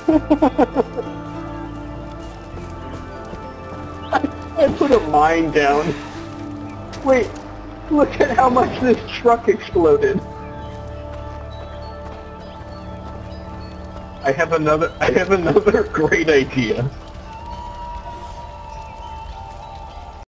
I put a mine down. Wait, look at how much this truck exploded. I have another great idea.